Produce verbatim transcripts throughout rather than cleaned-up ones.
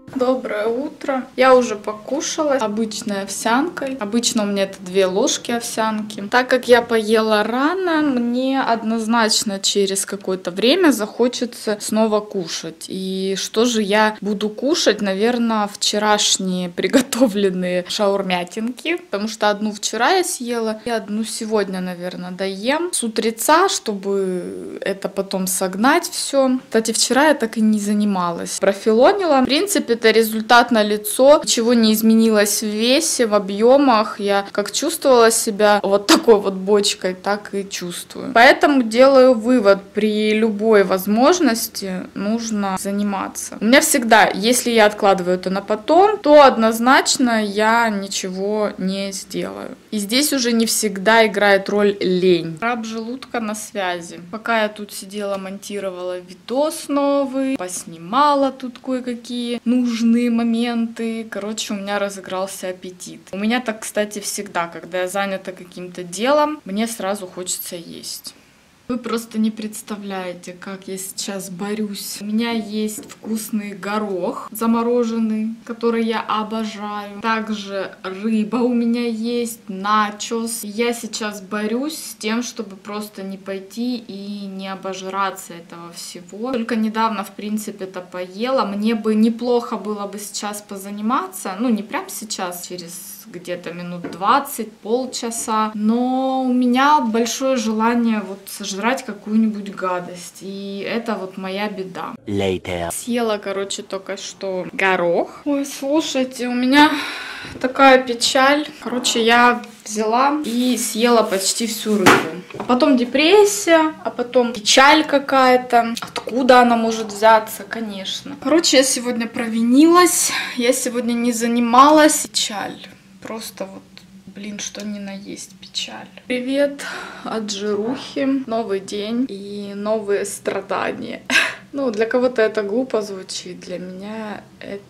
Доброе утро. Я уже покушала обычной овсянкой. Обычно у меня это две ложки овсянки. Так как я поела рано, мне однозначно через какое-то время захочется снова кушать. И что же я буду кушать? Наверное, вчерашние приготовленные шаурмятинки. Потому что одну вчера я съела и одну сегодня, наверное, доем. С утреца, чтобы это потом согнать все. Кстати, вчера я так и не занималась. Профилонила. В принципе, это результат налицо. Ничего не изменилось в весе, в объемах. Я как чувствовала себя вот такой вот бочкой, так и чувствую. Поэтому делаю вывод: при любой возможности нужно заниматься. У меня всегда, если я откладываю это на потом, то однозначно я ничего не сделаю. И здесь уже не всегда играет роль лень. Раб желудка на связи. Пока я тут сидела, монтировала видос новый, поснимала тут кое-какие нужные моменты. Короче, у меня разыгрался аппетит. У меня так, кстати, всегда, когда я занята каким-то делом, мне сразу хочется есть. Вы просто не представляете, как я сейчас борюсь. У меня есть вкусный горох замороженный, который я обожаю. Также рыба у меня есть, начос. Я сейчас борюсь с тем, чтобы просто не пойти и не обожраться этого всего. Только недавно, в принципе, это поела. Мне бы неплохо было бы сейчас позаниматься. Ну, не прям сейчас, через где-то минут двадцать, полчаса. Но у меня большое желание вот сожрать какую-нибудь гадость. И это вот моя беда. Later. Съела, короче, только что горох. Ой, слушайте, у меня такая печаль. Короче, я взяла и съела почти всю рыбу. А потом депрессия, а потом печаль какая-то. Откуда она может взяться, конечно. Короче, я сегодня провинилась. Я сегодня не занималась. Печаль. Просто вот, блин, что ни на есть печаль. Привет от жирухи. Новый день и новые страдания. Ну, для кого-то это глупо звучит, для меня это...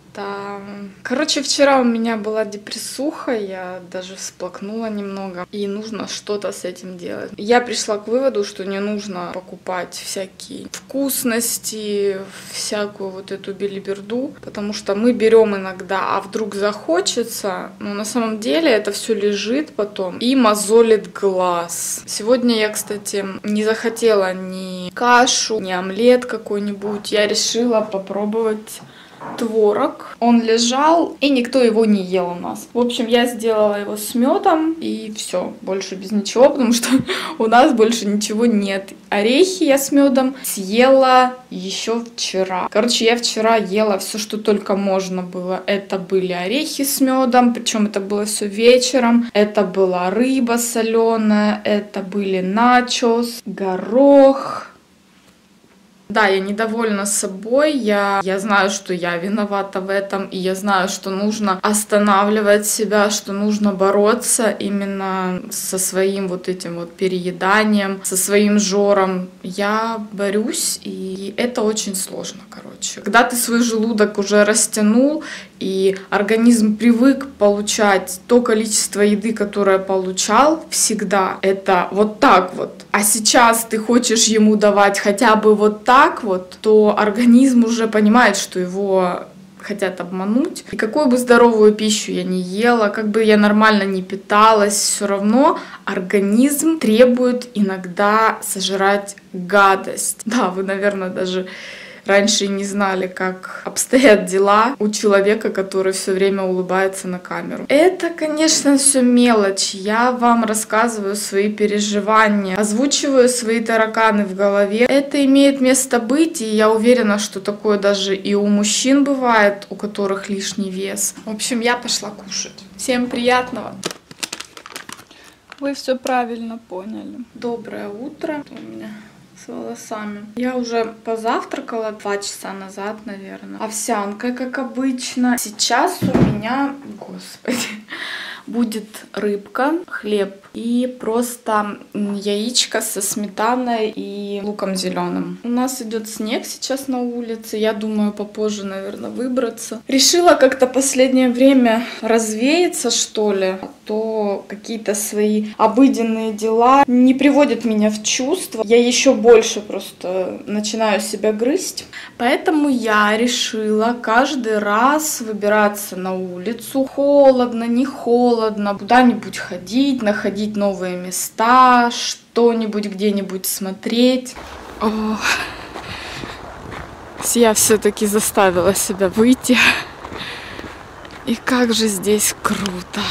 Короче, вчера у меня была депрессуха, я даже всплакнула немного, и нужно что-то с этим делать. Я пришла к выводу, что не нужно покупать всякие вкусности, всякую вот эту белиберду, потому что мы берем иногда, а вдруг захочется, но на самом деле это все лежит потом и мозолит глаз. Сегодня я, кстати, не захотела ни кашу, ни омлет какой-нибудь, я решила попробовать творог. Он лежал, и никто его не ел у нас. В общем, я сделала его с медом, и все, больше без ничего, потому что у нас больше ничего нет. Орехи я с медом съела еще вчера. Короче, я вчера ела все, что только можно было. Это были орехи с медом, причем это было все вечером. Это была рыба соленая, это были начос, горох. Да, я недовольна собой, я, я знаю, что я виновата в этом, и я знаю, что нужно останавливать себя, что нужно бороться именно со своим вот этим вот перееданием, со своим жором. Я борюсь, и это очень сложно, короче. Когда ты свой желудок уже растянул, и организм привык получать то количество еды, которое получал всегда, это вот так вот. А сейчас ты хочешь ему давать хотя бы вот так вот, то организм уже понимает, что его хотят обмануть. И какую бы здоровую пищу я не ела, как бы я нормально не питалась, все равно организм требует иногда сожрать гадость. Да, вы, наверное, даже раньше и не знали, как обстоят дела у человека, который все время улыбается на камеру. Это, конечно, все мелочь. Я вам рассказываю свои переживания, озвучиваю свои тараканы в голове. Это имеет место быть, и я уверена, что такое даже и у мужчин бывает, у которых лишний вес. В общем, я пошла кушать. Всем приятного! Вы все правильно поняли. Доброе утро. У меня с волосами. Я уже позавтракала два часа назад, наверное. Овсянка, как обычно. Сейчас у меня, господи, будет рыбка, хлеб и просто яичко со сметаной и луком зеленым. У нас идет снег сейчас на улице. Я думаю, попозже, наверное, выбраться. Решила как-то последнее время развеяться, что ли. А что какие-то свои обыденные дела не приводят меня в чувство. Я еще больше просто начинаю себя грызть. Поэтому я решила каждый раз выбираться на улицу. Холодно, не холодно, куда-нибудь ходить, находить новые места, что-нибудь где-нибудь смотреть. О, я все-таки заставила себя выйти. И как же здесь круто.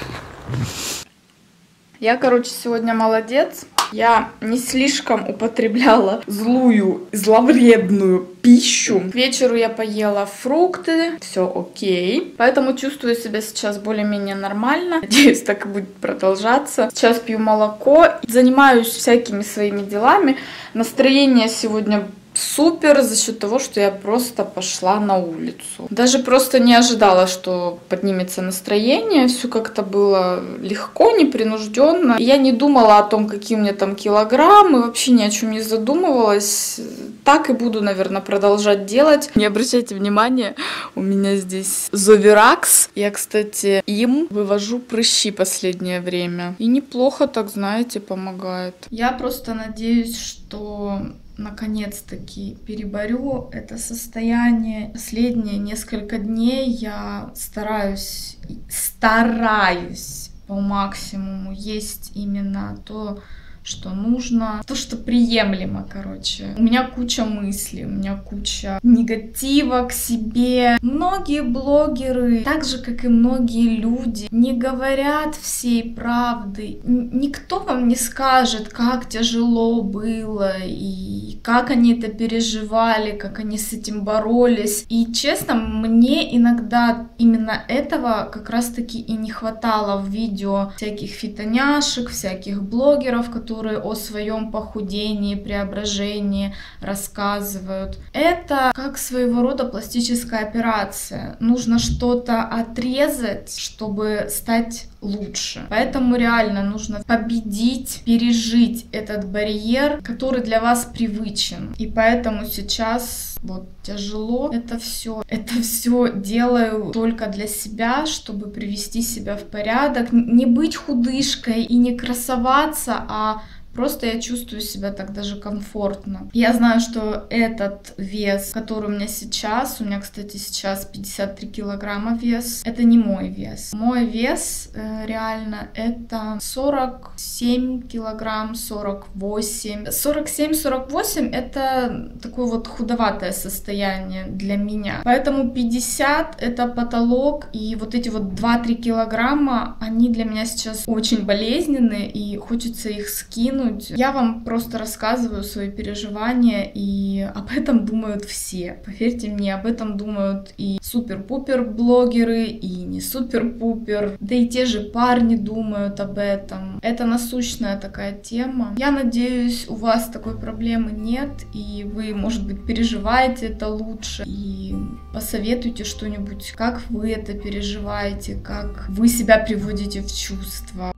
Я, короче, сегодня молодец. Я не слишком употребляла злую, зловредную пищу. К вечеру я поела фрукты, все окей. Поэтому чувствую себя сейчас более-менее нормально. Надеюсь, так и будет продолжаться. Сейчас пью молоко, занимаюсь всякими своими делами. Настроение сегодня супер за счет того, что я просто пошла на улицу. Даже просто не ожидала, что поднимется настроение. Все как-то было легко, непринужденно. Я не думала о том, какие у меня там килограммы, вообще ни о чем не задумывалась. Так и буду, наверное, продолжать делать. Не обращайте внимания, у меня здесь Зоверакс. Я, кстати, им вывожу прыщи последнее время. И неплохо так, знаете, помогает. Я просто надеюсь, что наконец-таки переборю это состояние. Последние несколько дней я стараюсь, стараюсь по максимуму есть именно то, что нужно, то, что приемлемо, короче. У меня куча мыслей, у меня куча негатива к себе. Многие блогеры, так же, как и многие люди, не говорят всей правды. Никто вам не скажет, как тяжело было, и как они это переживали, как они с этим боролись. И, честно, мне иногда именно этого как раз-таки и не хватало в видео всяких фитоняшек, всяких блогеров, которые которые о своем похудении, преображении рассказывают. Это как своего рода пластическая операция. Нужно что-то отрезать, чтобы стать лучше. Поэтому реально нужно победить, пережить этот барьер, который для вас привычен. И поэтому сейчас вот тяжело это все. Это все делаю только для себя, чтобы привести себя в порядок. Не быть худышкой и не красоваться, а просто я чувствую себя так даже комфортно. Я знаю, что этот вес, который у меня сейчас, у меня, кстати, сейчас пятьдесят три килограмма вес, это не мой вес. Мой вес э, реально это сорок семь килограмм, сорок восемь. сорок семь сорок восемь это такое вот худоватое состояние для меня. Поэтому пятьдесят это потолок, и вот эти вот два-три килограмма, они для меня сейчас очень болезненные, и хочется их скинуть. Я вам просто рассказываю свои переживания, и об этом думают все. Поверьте мне, об этом думают и супер-пупер блогеры, и не супер-пупер. Да и те же парни думают об этом. Это насущная такая тема. Я надеюсь, у вас такой проблемы нет, и вы, может быть, переживаете это лучше, и посоветуйте что-нибудь, как вы это переживаете, как вы себя приводите в чувство.